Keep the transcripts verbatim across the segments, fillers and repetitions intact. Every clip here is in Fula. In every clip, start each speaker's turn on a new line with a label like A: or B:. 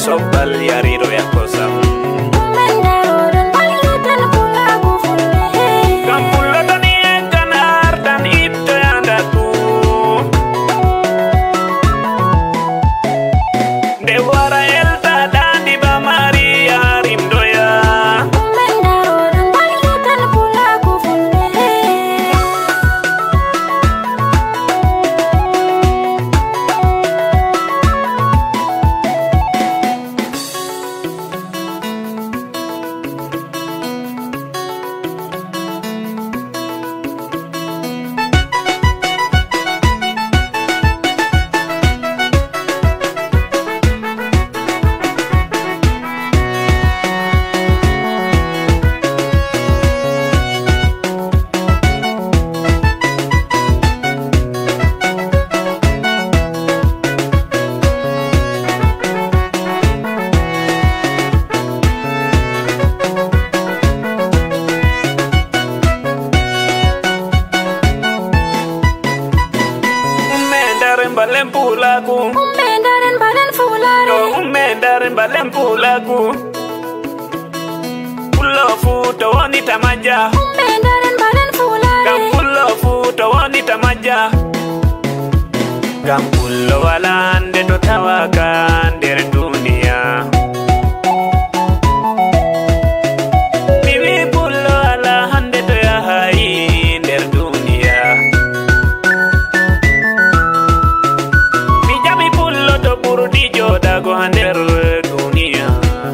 A: sobbal yariro yakosa Balen pulaku,
B: umendaren balen fulare,
A: umendaren balen pulaku. Pulo futo woni tamaja,
B: umendaren balen fulare.
A: Gam pulo futo woni tamaja. Gam pulo walande do tawakan der dunia. Bibi pulo ala hande to ya hai der dunia. Dago hander dunia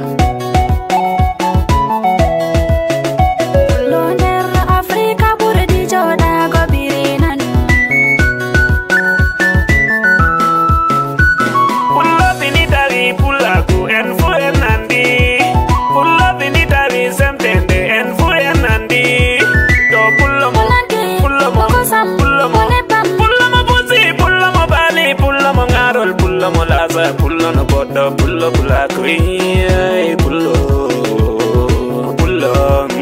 B: Pullo nder Afrika ɓurdi joɗago birinan
A: Pullo bini dari pullaku en fu en nandi Pullo bini dari semtende en fu en nandi Do pullo mo pullo mo pullo mo pullo mo busi pullo mo bali pullo mo ngarol pullo mo laza pullo no bodo pullo pulaku pullo pullo